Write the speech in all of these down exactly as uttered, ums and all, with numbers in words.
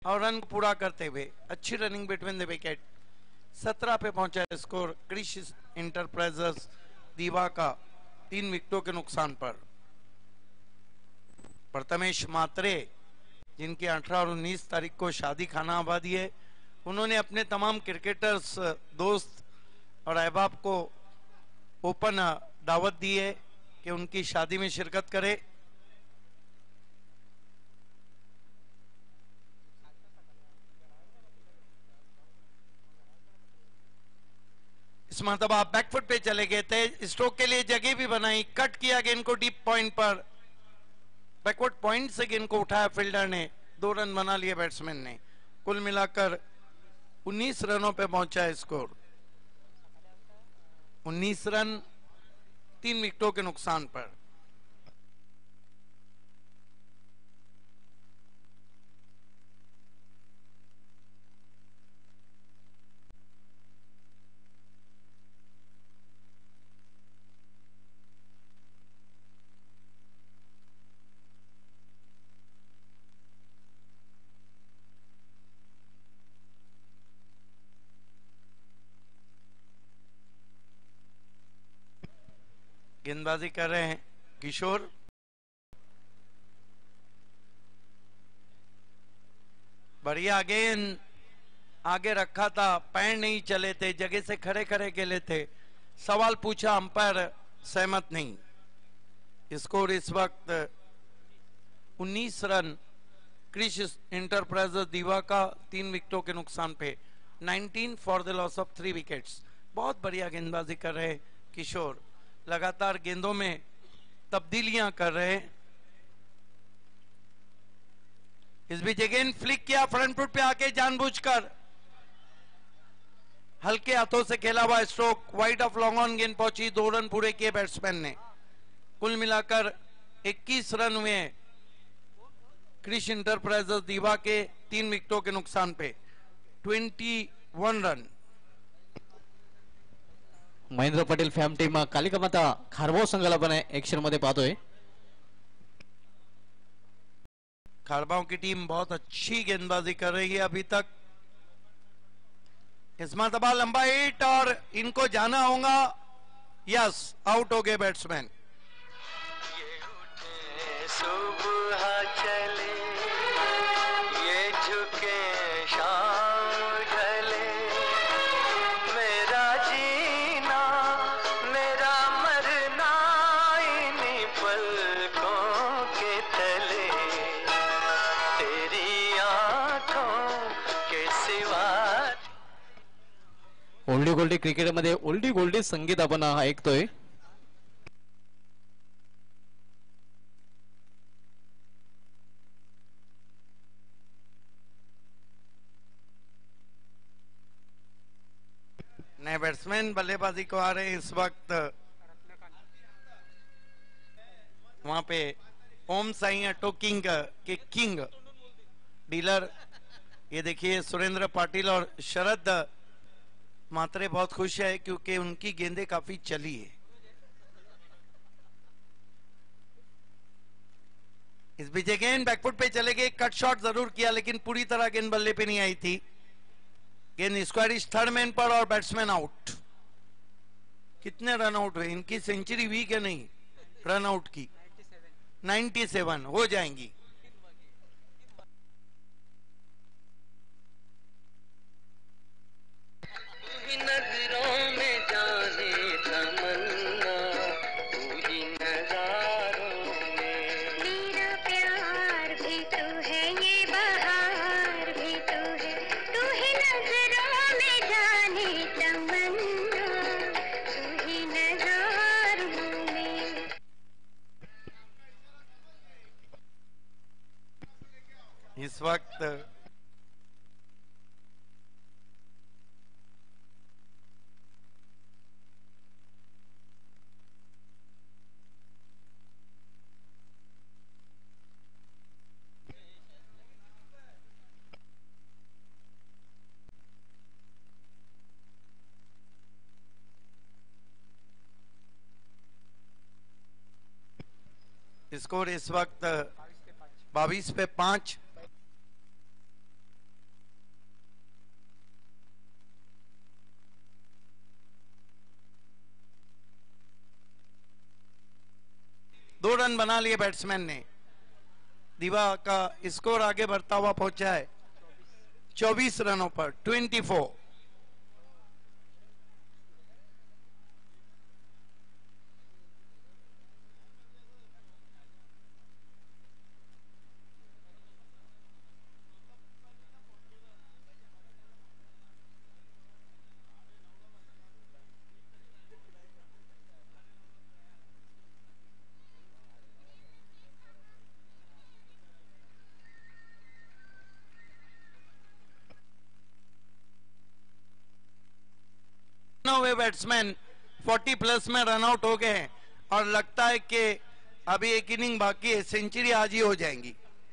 और रन पूरा करते हुए अच्छी रनिंग बिटवीन द विकेट सत्रह पे पहुंचा स्कोर कृषि इंटरप्राइजेस दीवा का तीन विकेटों के नुकसान पर। प्रथमेश मात्रे जिनकी अठारह और उन्नीस तारीख को शादी खाना आबादी है, उन्होंने अपने तमाम क्रिकेटर्स दोस्त और अहबाब को ओपन दावत दी है कि उनकी शादी में शिरकत करे। इस मतलब आप बैकफुट पे चले गए थे, स्ट्रोक के लिए जगह भी बनाई, कट किया गेंद को डीप पॉइंट पर, बैकवर्ड पॉइंट से गेंद को उठाया फील्डर ने, दो रन बना लिए बैट्समैन ने। कुल मिलाकर उन्नीस रनों पे पहुंचा स्कोर, उन्नीस रन तीन विकेटों के नुकसान पर। गेंदबाजी कर रहे हैं किशोर, बढ़िया गेंद आगे रखा था, पैर नहीं चले थे, जगह से खड़े खड़े खेले थे। सवाल पूछा, अंपायर सहमत नहीं। स्कोर इस वक्त उन्नीस रन कृषि इंटरप्राइजेस दीवा का तीन विकेटों के नुकसान पे, उन्नीस for the loss of three wickets. बहुत बढ़िया गेंदबाजी कर रहे हैं किशोर, लगातार गेंदों में तब्दीलियां कर रहे हैं। इस बीच गेंद फ्लिक किया फ्रंट फुट पे आके जानबूझकर, हल्के हाथों से खेला हुआ stroke wide off long on गेंद पहुंची, दो रन पूरे किए बैट्समैन ने। कुल मिलाकर इक्कीस रन हुए कृषि इंटरप्राइजेस दीवा के तीन विकेटों के नुकसान पे, इक्कीस रन। महेंद्र पटेल फॅम टीम कालिका माता खारबाव संघाला पण ऍक्शन मध्ये पाहतोय। खारबाव की टीम बहुत अच्छी गेंदबाजी कर रही है अभी तक। इस मरतबा लंबा हिट और इनको जाना होगा, यस आउट हो गए बैट्समैन। ये उठे सुबह चले, ये झुके शाम ढले, मेरा जीना मेरा मरना इन्हीं पलकों के तले, तेरी आंखों के सिवा। ओल्डी गोल्डी क्रिकेट मध्ये ओल्डी गोल्डी संगीत आपण ऐकतोय। नए बैट्समैन बल्लेबाजी को आ रहे हैं इस वक्त। वहां पे ओम साई टोकिंग के किंग डीलर, ये देखिए सुरेंद्र पाटिल और शरद मात्रे बहुत खुश है क्योंकि उनकी गेंदें काफी चली है। इस बीच गेंद बैकफुट पे चले गए, कट शॉट जरूर किया लेकिन पूरी तरह गेंद बल्ले पे नहीं आई थी। गेंद स्क्वायरिश थर्ड मैन पर और बैट्समैन आउट। कितने रन आउट हुए? इनकी सेंचुरी हुई क्या नहीं रन आउट की? सत्तानवे हो जाएंगी। नजरों में जाने तमन्ना, तू ही नजारों में। मेरा प्यार भी तू है, ये बहार भी तू है, तू ही नजरों में जाने तमन्ना, तू ही नजारों में। इस वक्त स्कोर इस वक्त बाईस पे पांच। दो रन बना लिए बैट्समैन ने। दिवा का स्कोर आगे बढ़ता हुआ पहुंचा है चौबीस रनों पर, चौबीस। वे बैट्समैन चालीस प्लस में रन आउट हो गए हैं और लगता है कि अभी एक इनिंग बाकी है, सेंचुरी आज ही हो जाएंगी।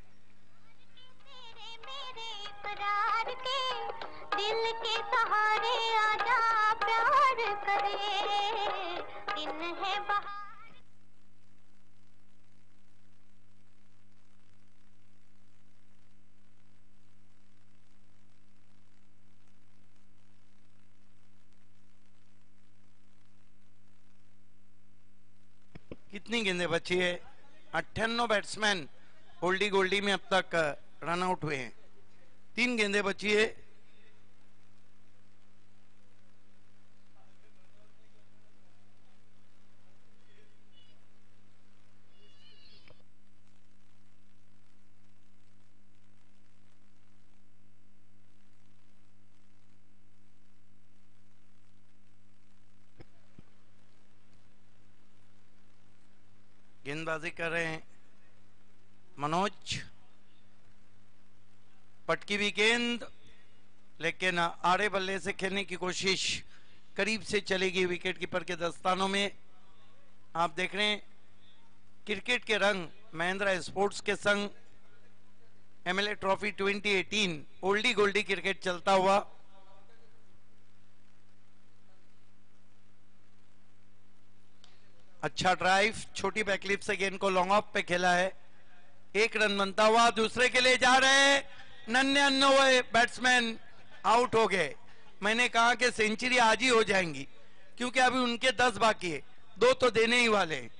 करार के दिल के सहारे आजा प्यार करे, दिन है बहार। कितनी गेंदें बची है? अट्ठानवे बैट्समैन ओल्डी गोल्डी में अब तक रन आउट हुए हैं। तीन गेंदें बची है। गेंदबाजी कर रहे हैं मनोज। पटकी भी गेंद, लेकिन आड़े बल्ले से खेलने की कोशिश करीब से चलेगी विकेट कीपर के दस्तानों में। आप देख रहे हैं क्रिकेट के रंग महिंद्रा स्पोर्ट्स के संग एमएलए ट्रॉफी दो हज़ार अठारह ओल्डी गोल्डी क्रिकेट चलता हुआ। अच्छा ड्राइव, छोटी बैकलिप से गेंद को लॉन्ग ऑफ पे खेला है। एक रन बनता हुआ दूसरे के लिए जा रहे हैं। निन्यानवे बैट्समैन आउट हो गए। मैंने कहा कि सेंचुरी आज ही हो जाएंगी क्योंकि अभी उनके दस बाकी है, दो तो देने ही वाले हैं।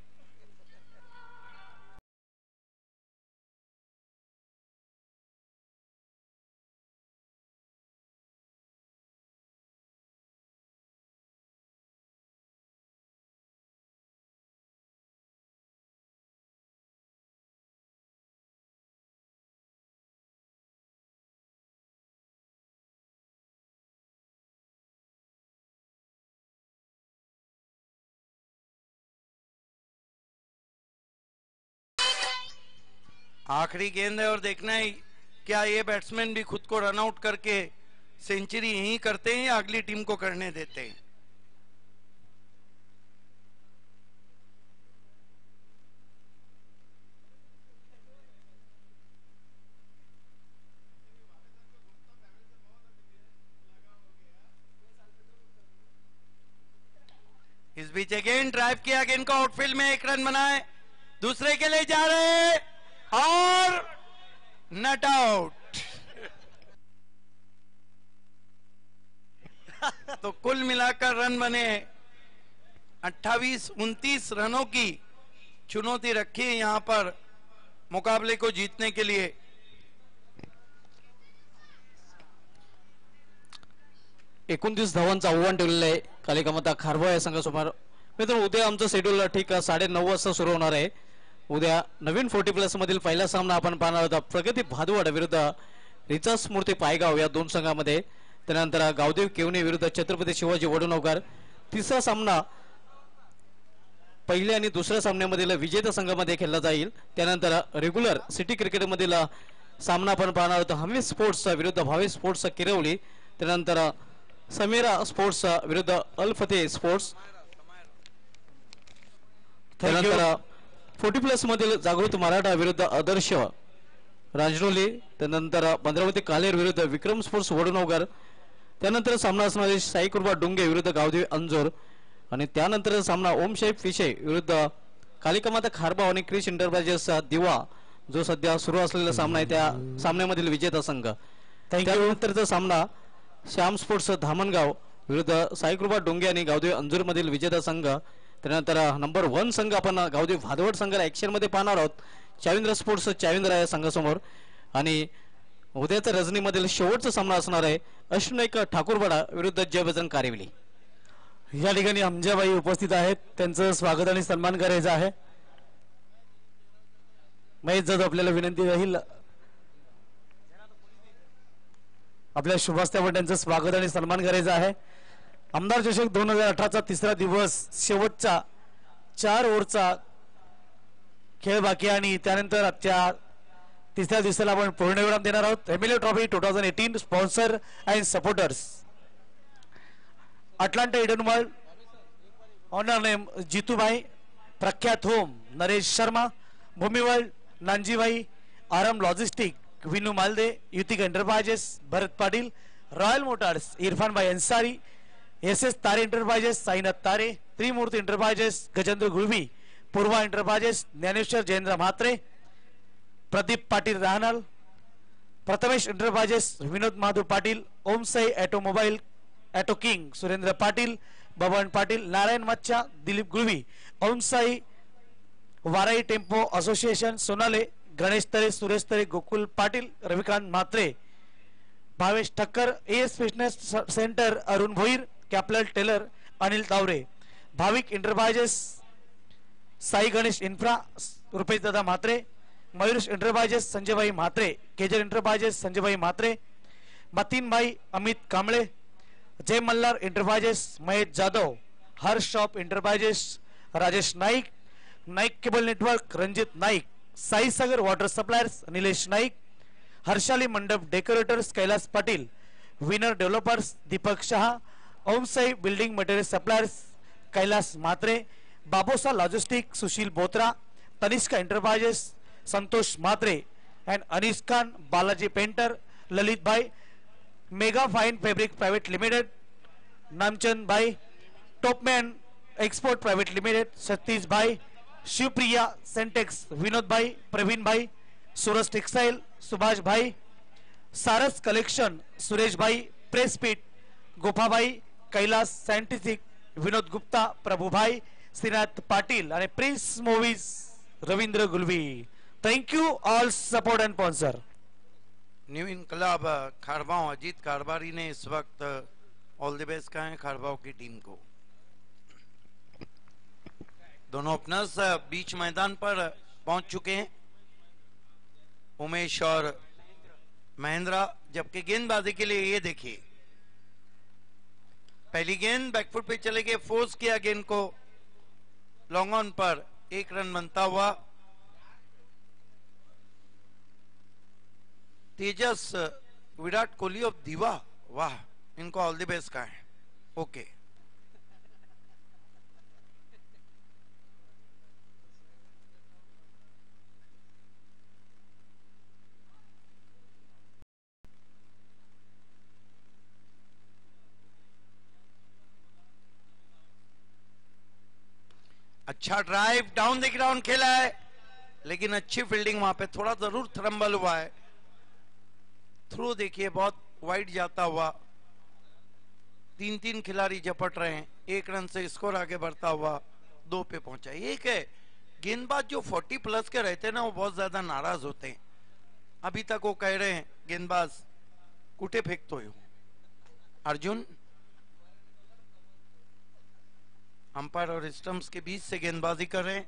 आखिरी गेंद है और देखना है क्या ये बैट्समैन भी खुद को रन आउट करके सेंचुरी यहीं करते हैं या अगली टीम को करने देते हैं। इस बीच अगेन ड्राइव किया, गेंद को आउटफील्ड में एक रन बनाए, दूसरे के लिए जा रहे हैं और नट आउट। तो कुल मिलाकर रन बने अट्ठाईस उनतीस रनों की चुनौती रखी है यहां पर मुकाबले को जीतने के लिए। एकोणतीस धावांचं आव्हान ठेवलेलं आहे कालिकामाता खारबो या संघासमोर। मित्रांनो उद्या आमचं शेड्यूल ठीक साडे नऊ वाजता सुरू होणार आहे। उद्या नवीन फोर्टी प्लस मधील पहिला सामना आपण पाहणार आहोत प्रगती भादवाड विरुद्ध रिचा स्मृती पायगाव या दोन संघामध्ये। त्यानंतर गावदेव केवणे विरुद्ध छत्रपती शिवाजी वडुणवकर। तिसरा सामना पहिल्या आणि दुसऱ्या सामन्यामधील विजेता संघामध्ये खेळला जाईल। त्यानंतर रेग्युलर सिटी क्रिकेट मधील सामना आपण पाहणार आहोत हमी स्पोर्ट्स विरुद्ध भावी स्पोर्ट्स किरवली। त्यानंतर समीरा स्पोर्ट्स विरुद्ध अल फतेह स्पोर्ट्स। त्यानंतर फोर्टी प्लस मधील जागृत मराठा विरुद्ध आदर्श राजनोली। त्यानंतर भद्रावती कालेर विरुद्ध विक्रम स्पोर्ट्स वडुणवकर। त्यानंतर सामना असणार आहे साईकृपा डुंगे विरुद्ध गावदेवी अंजोर आणि त्यानंतर सामना ओमशाही फिशे विरुद्ध कालिकामाता खारबाव आणि क्रिश इंटरप्राइजेसचा दिवा जो सध्या सुरू असलेला सामना आहे त्या सामन्यामधील विजेता संघ। त्यानंतरचा सामना श्याम स्पोर्ट्स धामणगाव विरुद्ध साईकृपा डोंगे आणि गावदेवी अंजूर मधील विजेता संघ। त्यानंतर नंबर वन संघ आपण गावदेवी भादवड संघाला ऍक्शन मध्ये पाहणार आहोत. चाविंद्र स्पोर्ट्स चाविंद्र या संघासमोर. आणि उद्याच्या रजनीमधील शेवटचा सामना असणार आहे अश्वनायक ठाकूरवाडा विरुद्ध जय बजरंग कारेवली. या ठिकाणी अंजाबाई उपस्थित आहेत, त्यांचं स्वागत आणि सन्मान करायचं आहे. महेश जाधव आपल्याला विनंती राहील आपल्या शुभास्त्यावर त्यांचं स्वागत आणि सन्मान करायचं आहे. आमदार चषक दोन हजार अठराचा तिसरा दिवस शेवटचा चार ओव्हरचा खेळ बाकी आणि त्यानंतर आजच्या तिसऱ्या दिवसाला आपण पूर्णविराम देणार आहोत. MLA trophy two thousand eighteen sponsor and supporters Atlanta Eden world owner name Jitubhai, प्रख्यात home Naresh Sharma, Bhumi world Nanjibhai, Aaram logistic Vinu Malde, Yutik enterprises Bharat Patil, royal motors Irfan bhai Ansari, S S Tare enterprises Sainath Tare, Trimurti enterprises Gajendra Gulvi, Purva enterprises Dnyaneshwar Jayendra Mhatre, Pradeep Patil Rahnal, Prathamesh enterprises Vinod Mahadev Patil, Omsai automobile auto king Surendra Patil, Baban Patil, Narayan मच्छा, Dilip Gulvi, Omsai Varai tempo association Sonale, Ganesh Tare, Suresh Tare, Gokul Patil, Ravikant Mhatre, Bhavesh Thakkar, A S fitness centre Arun Bhoir, कॅपलर tailor Anil Taware, Bhavik enterprises Sai Ganesh infra Rupesh Dada Mhatre, Mayur enterprises Sanjaybhai Mhatre, केजर enterprises Sanjaybhai Mhatre, Mateen bhai Amit Kamble, Jay Malhar enterprises Mahesh Jadhav, Harsh shop enterprises Rajesh Naik, Naik cable network Ranjit Naik, Sai Sagar water suppliers Nilesh Naik, Harshali मंडप decorators Kailas Patil, winner developers Deepak Shah, Omsai building material suppliers Kailas Mhatre, Babosa logistic Sushil Botra, Tanishka enterprises Santosh Mhatre and Anis Khan, Balaji painter, Lalit bhai, mega fine fabric private limited, Namchand bhai, topman export private limited, Satish bhai, Shivpriya सेंटेक्स, विनोद भाई, प्रवीण भाई, सूरज textile, Subhash भाई, सारस collection, Suresh भाई, प्रेसपीट, Gofa bhai, Kailas scientific, Vinod Gupta, Prabhu bhai, Shrinath Patil आणि prince movies Ravindra Gulvi. Thank you all support and sponsor. New Inquilab Kharbao Ajit कारबारी ने इस वक्त ऑल द बेस्ट कहा है खारबाव की टीम को. दोनों ओपनर्स बीच मैदान पर पहुंच चुके हैं, उमेश और महेंद्रा. जबकि गेंदबाजी के लिए ये देखिए पहली गेंद बैकफुट पे चले गए, फोर्स किया गेंद को लॉन्ग ऑन पर, एक रन बनता हुआ. तेजस विराट कोहली ऑफ दीवा, वाह, इनको ऑल द बेस्ट कहा है. ओके अच्छा ड्राइव डाउन द ग्राउंड खेला है, लेकिन अच्छी फील्डिंग वहां पे, थोड़ा जरूर थ्रम्बल हुआ है. थ्रू देखिए बहुत वाइड जाता हुआ, तीन तीन खिलाड़ी झपट रहे हैं, एक रन से स्कोर आगे बढ़ता हुआ दो पे पहुंचा. एक है गेंदबाज जो चालीस प्लस के रहते हैं ना, वो बहुत ज्यादा नाराज होते हैं. अभी तक वो कह रहे हैं गेंदबाज कुटे फेंकते हो. अर्जुन अंपायर और स्टंप्स के बीच से गेंदबाजी कर रहे हैं.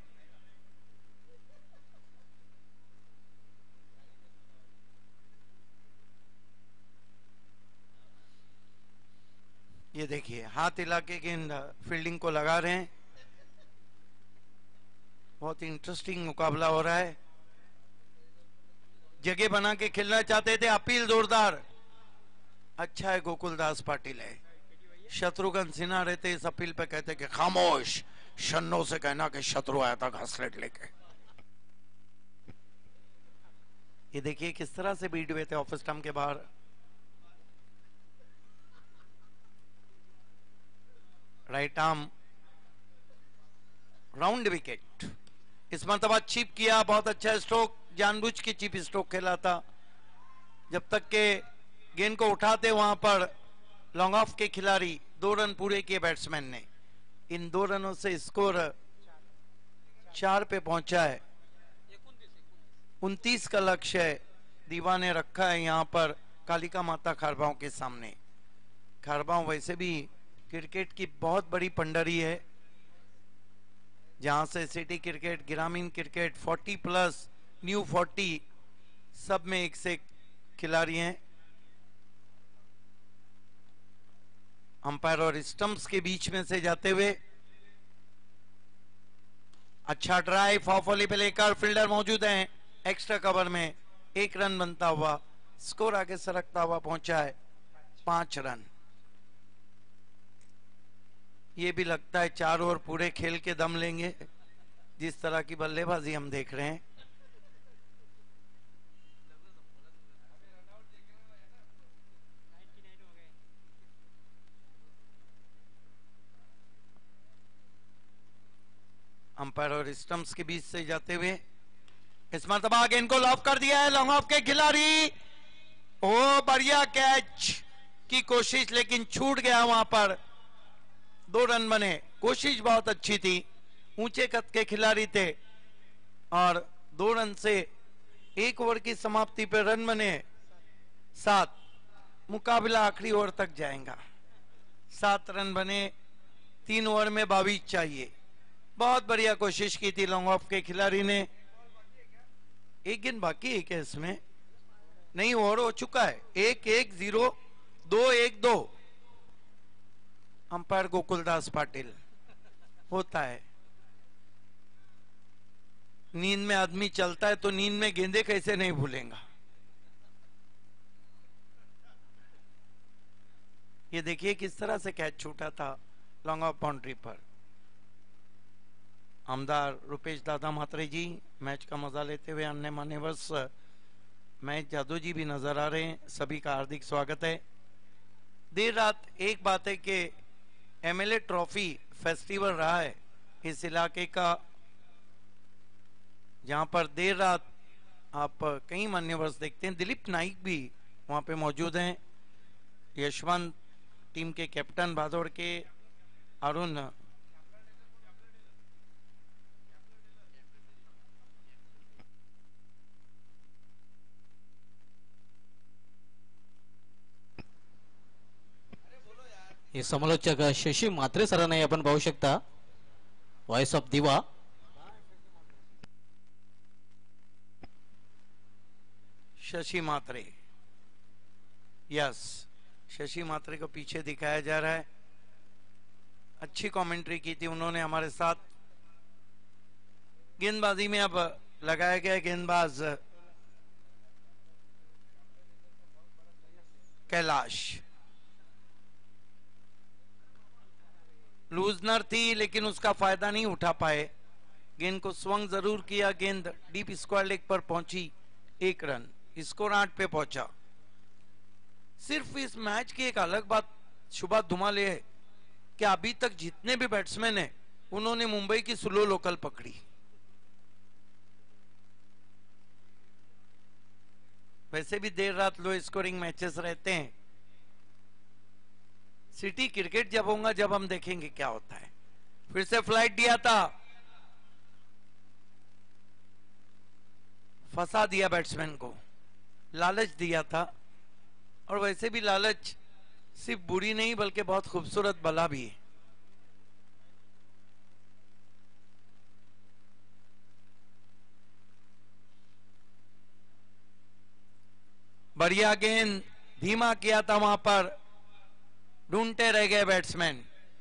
ये देखिए हाथ हिला के गेंद फील्डिंग को लगा रहे हैं. बहुत इंटरेस्टिंग मुकाबला हो रहा है. जगह बना के खेलना चाहते थे, अपील जोरदार. अच्छा है गोकुल दास पाटिल है, शत्रुघ्न सिन्हा रहते इस अपील पे कहते कि खामोश, शन्नो से कहना कि शत्रु आया था घासलेट लेके. ये देखिए किस तरह से बीट हुए थे ऑफिस स्टंप के बाहर. Right arm round wicket. इस मरतबा चिप किया, बहुत अच्छा स्ट्रोक, जानबूझ के चिप स्ट्रोक खेला था. जब तक के गेंद को उठाते वहां पर लॉन्ग ऑफ के खिलाड़ी दो रन पूरे किए बैट्समैन ने. इन दो रनों से स्कोर चार पे पहुंचा है। उनतीस का लक्ष्य है दीवा ने रखा है यहाँ पर कालिका माता खारबाओं के सामने। खारबाओं वैसे भी क्रिकेट की बहुत बड़ी पंडरी है, जहां से सिटी क्रिकेट, ग्रामीण क्रिकेट, चालीस प्लस, न्यू चालीस, सब में एक से एक खिलाड़ी हैं। अंपायर और स्टंप्स के बीच में से जाते हुए अच्छा ड्राइव, ऑफ वॉली पे लेकर फील्डर मौजूद हैं एक्स्ट्रा कवर में। एक रन बनता हुआ स्कोर आगे सरकता हुआ पहुंचा है पांच रन। ये भी लगता है चार ओवर पूरे खेल के दम लेंगे, जिस तरह की बल्लेबाजी हम देख रहे हैं। अंपायर और स्टंप्स के बीच से जाते हुए इस मरतबा गेंद को लॉफ कर दिया है लॉन्ग ऑफ के खिलाड़ी। ओ बढ़िया कैच की कोशिश, लेकिन छूट गया वहां पर। दो रन बने, कोशिश बहुत अच्छी थी, ऊंचे कद के खिलाड़ी थे और दो रन से एक ओवर की समाप्ति पर रन बने सात। मुकाबला आखिरी ओवर तक जाएगा। सात रन बने, तीन ओवर में बाईस चाहिए। बहुत बढ़िया कोशिश की थी लॉन्ग ऑफ के खिलाड़ी ने। एक गेंद बाकी है क्या इसमें? नहीं, ओवर हो चुका है। एक एक जीरो, दो एक दो। अंपायर गोकुलदास पाटिल। होता है, नींद में आदमी चलता है तो नींद में गेंदे कैसे नहीं भूलेगा। ये देखिए किस तरह से कैच छूटा था लॉन्ग ऑफ बाउंड्री पर। आमदार रुपेश दादा म्हात्रे जी मैच का मजा लेते हुए, अन्य मान्यवर्स मैच जादू जी भी नजर आ रहे हैं, सभी का हार्दिक स्वागत है। देर रात एक बात है कि एमएलए ट्रॉफी फेस्टिवल रहा है इस इलाके का, जहां पर देर रात आप कई मान्यवर्स देखते हैं। दिलीप नाइक भी वहां पे मौजूद हैं, यशवंत टीम के कैप्टन भादौड़ के, अरुण हे समालोचक शशी म्हात्रे सरांना आपण पाहू शकता, voice of Diva. Shashi Mhatre, yes, Shashi Mhatre को पीछे दिखाया जा रहा है। अच्छी कमेंट्री की थी उन्होंने हमारे साथ। गेंदबाजी में अब लगाया गया गेंदबाज कैलाश। लूजनर थी लेकिन उसका फायदा नहीं उठा पाए। गेंद को स्वंग जरूर किया, गेंद डीप स्क्वायर लेग पर पहुंची। एक रन, स्कोर आठ पे पहुंचा। सिर्फ इस मैच की एक अलग बात शुभा धुमाले है कि अभी तक जितने भी बैट्समैन हैं उन्होंने मुंबई की स्लो लोकल पकड़ी। वैसे भी देर रात लो स्कोरिंग मैचेस रहते हैं। सिटी क्रिकेट जब होगा जब हम देखेंगे क्या होता है। फिर से फ्लाइट दिया था, फंसा दिया बैट्समैन को, लालच दिया था। और वैसे भी लालच सिर्फ बुरी नहीं बल्कि बहुत खूबसूरत बला भी है। बढ़िया गेंद, धीमा किया था वहां पर, ढूंढते रह गए बैट्समैन।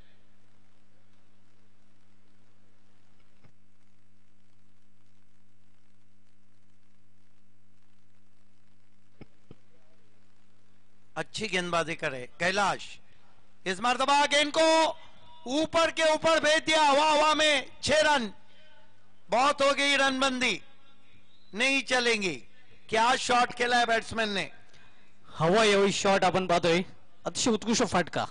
अच्छी गेंदबाजी करे कैलाश। इस मरतबा गेंद को ऊपर के ऊपर भेज दिया, हवा हवा में। छह रन, बहुत हो गई रनबंदी, नहीं चलेंगी। क्या शॉट खेला है बैट्समैन ने। हवा यावेळी शॉट आपण पाहतोय, अतिशय उत्कृष्ट फाटका।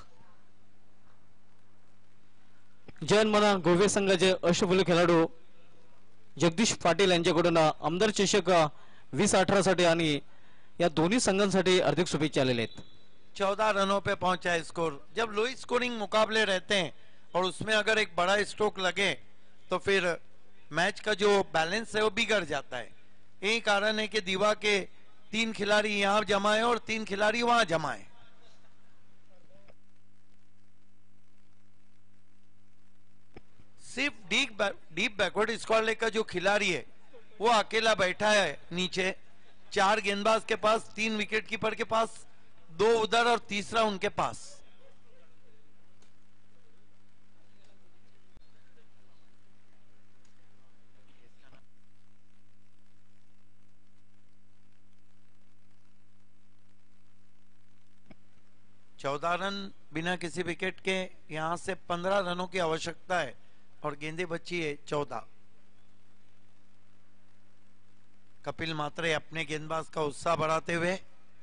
जयन मना गोवे संघाचे अष्टपैलू खेळाडू जगदीश पाटील यांच्याकडून आमदार चषक वीस अठरा साठी आणि या दोन्ही संघांसाठी हार्दिक शुभेच्छा आलेल्या आहेत। चौदह रनों पे पहुंचा है स्कोर। जब लो स्कोरिंग मुकाबले रहते हैं और उसमें अगर एक बड़ा स्ट्रोक लगे तो फिर मैच का जो बैलेंस है वो बिगड़ जाता है। यही कारण है कि दीवा के तीन खिलाड़ी यहां जमाए और तीन खिलाड़ी वहां जमाए। सिर्फ deep deep backward square leg का जो खिलाड़ी है वो अकेला बैठा है नीचे, चार गेंदबाज के पास, तीन विकेट कीपर के पास, दो उधर और तीसरा उनके पास। चौदह रन बिना किसी विकेट के, यहां से पंद्रह रनों की आवश्यकता है और गेंदे बची है चौदह। कपिल मात्रे अपने गेंदबाज का उत्साह बढ़ाते हुए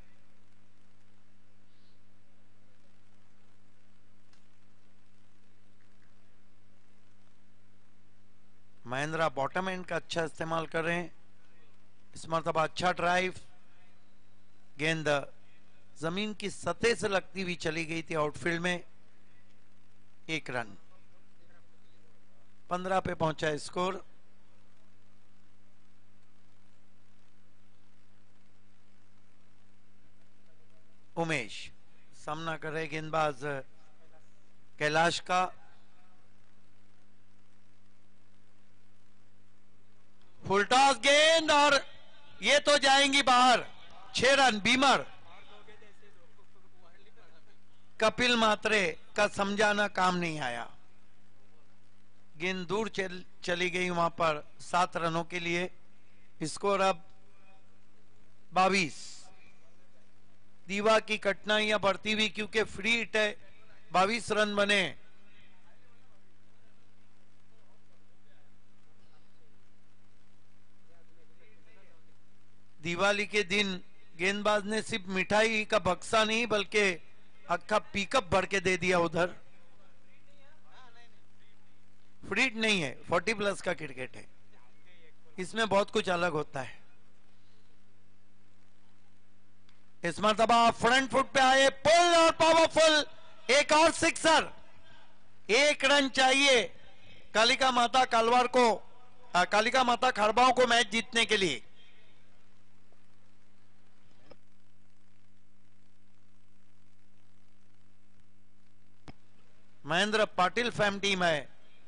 महेंद्रा बॉटम एंड का अच्छा इस्तेमाल कर रहे हैं। इस मरतबा अच्छा ड्राइव, गेंद जमीन की सतह से लगती हुई चली गई थी आउटफील्ड में, एक रन। पंद्रह पे पहुंचा स्कोर। उमेश सामना कर रहे गेंदबाज कैलाश का, फुल टॉस गेंद और ये तो जाएंगी बाहर, छह रन। बीमर, कपिल मात्रे का समझाना काम नहीं आया, गेंद दूर चल, चली गई वहां पर सात रनों के लिए। स्कोर अब बाईस। दीवा की कठिनाइयां बढ़ती हुई क्योंकि फ्री हिट है, बाईस रन बने। दिवाली के दिन गेंदबाज ने सिर्फ मिठाई का बक्सा नहीं बल्कि अक्का पिकअप भर के दे दिया उधर। फ्री हिट नहीं है, चालीस प्लस का क्रिकेट है, इसमें बहुत कुछ अलग होता है। इस मरतबा फ्रंट फुट पे आए, पुल और पावरफुल, एक और सिक्सर। एक रन चाहिए कालिका माता कालवार को, आ, कालिका माता खरबाओं को मैच जीतने के लिए। महेंद्र पाटिल फैम टीम है।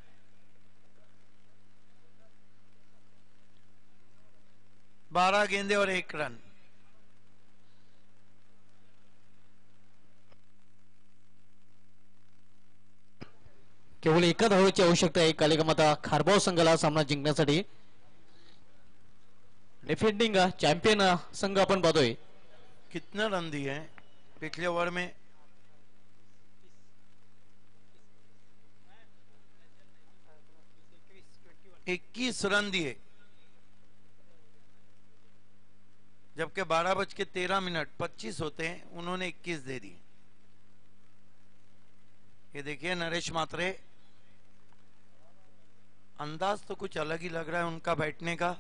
बारह गेंदे और एक रन। केवळ एका धावेची आवश्यकता आहे कालिका माता खारबाव संघाला सामना जिंकण्यासाठी। डिफेंडिंग चॅम्पियन संघ आपण पाहतोय। कितना रन दिए हैं पिछले ओवर में? इक्कीस रन दिए, जबकि बारह बज के तेरह मिनट पच्चीस होते हैं, उन्होंने इक्कीस दे दिए। ये देखिए नरेश मात्रे, अंदाज तो कुछ अलग ही लग रहा है उनका बैठने का।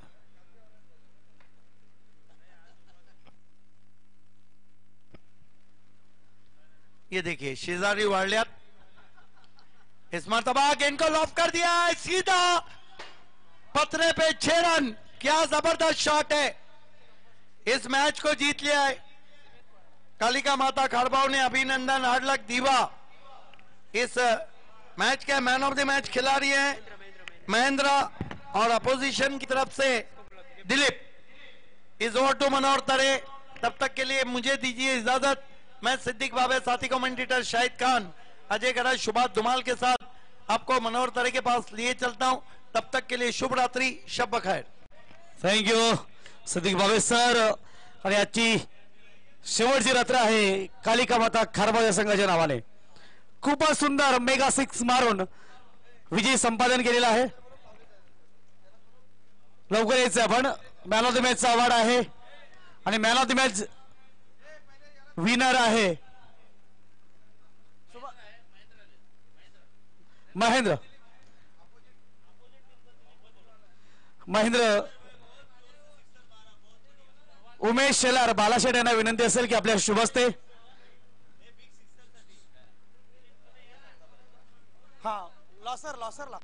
ये देखिए शेजारी वालिया, इस मरतबा गेंद को लॉफ कर दिया है सीधा पतरे पे, छह रन। क्या जबरदस्त शॉट है, इस मैच को जीत लिया है कालिका माता खारबाव ने। अभिनंदन, हार्ड लक दीवा। इस मैच के मैन ऑफ द मैच खिलाड़ी हैं महेंद्र और अपोजिशन की तरफ से Dilip. Is over to Manohar Tare. तब तक के लिए मुझे दीजिए इजाजत। मैं सिद्दीक बाबे, साथी कमेंटेटर शाहिद खान, अजय गरा, सुभाष धुमाल के साथ आपको मनोहर तरे के पास लिए चलता हूं। तब तक के लिए शुभ रात्रि, शब बखैर। Thank you Siddiq Babe sir. आणि आजची शेवटची रात्र आहे कालिका माता खारबाव या संघाच्या नावाने। खूपच सुंदर मेगा सिक्स मारून विजय संपादन केलेला आहे। लवकर यायचं आपण। मॅन ऑफ द मॅचचा अवॉर्ड आहे आणि man of the match winner आहे महेंद्र महेंद्र उमेश शेलार। बालाशेठ यांना विनंती असेल की आपल्या शुभ हस्ते हा लॉसर लॉसरला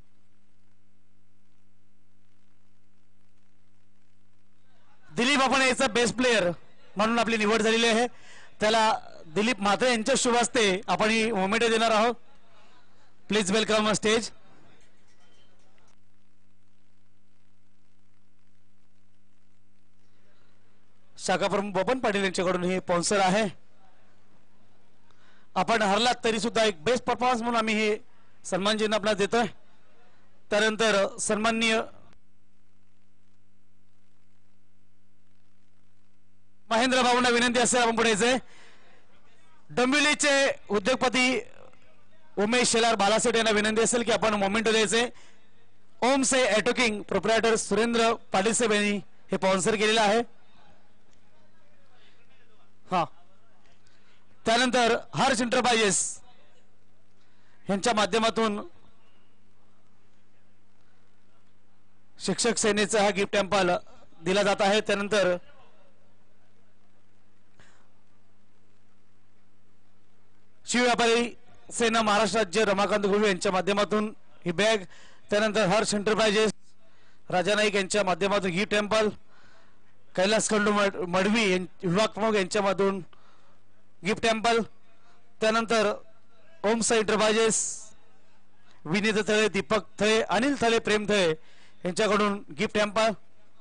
दिलीप आपण याचा बेस्ट प्लेयर म्हणून आपली निवड झालेली आहे. त्याला दिलीप म्हात्रे यांच्या शुभ हस्ते आपण ही मोमेंट देणार आहोत. Please welcome stage. शाखा प्रमुख बबन पाटील यांच्याकडून हे स्पॉन्सर आहे. आपण हरलात तरी सुद्धा एक बेस्ट परफॉर्मन्स म्हणून आम्ही हे सन्मान चिन्ह आपल्याला देतोय. त्यानंतर सन्माननीय महेंद्र भाऊंना विनंती असेल आपण पुढे यायचंय. डोंबिवलीचे उद्योगपती उमेश शेलार बालासेठ यांना विनंती असेल की आपण मोमेंटो द्यायचे. ओम से ॲटोकिंग प्रोप्रायटर सुरेंद्र पाटील साहेब यांनी हे स्पॉन्सर केलेलं आहे. हा त्यानंतर हर्ष एंटरप्राइजेस यांच्या माध्यमातून शिक्षक सेनेचा हा गिफ्ट टेम्पल दिला जात आहे. त्यानंतर शिव व्यापारी सेना महाराष्ट्र राज्य रमाकांत गुरु यांच्या माध्यमातून ही बॅग. त्यानंतर हर्ष एंटरप्राइजेस राजा नाईक यांच्या माध्यमातून ही टेम्पल. कैलास खंडू मडवी विभाग प्रमुख यांच्यामधून गिफ्ट टेम्पल. त्यानंतर ओम साई एंटरप्राइजेस विनीत थळे दीपक थळे अनिल थळे प्रेम थळे यांच्याकडून gift temple.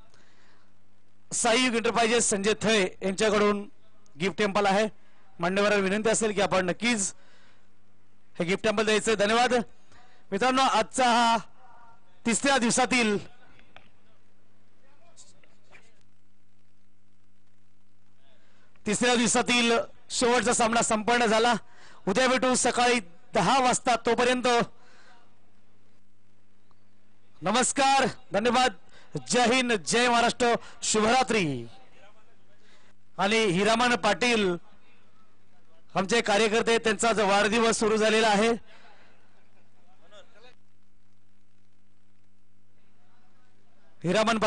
Sai enterprises Sanjay Thale यांच्याकडून गिफ्ट टेम्पल आहे. मान्यवरांना विनंती असेल की आपण नक्कीच हे गिफ्ट टेम्पल द्यायचं. धन्यवाद मित्रांनो. आजचा हा तिसऱ्या दिवसातील तिसऱ्या दिवसातील शेवटचा सामना संपन्न झाला. उद्या भेटू सकाळी दहा वाजता. तोपर्यंत नमस्कार, धन्यवाद, जय हिंद, जय महाराष्ट्र, शुभरात्री. आणि हिरामन पाटील आमचे कार्यकर्ते त्यांचा जो वाढदिवस सुरू झालेला आहे. हिरामन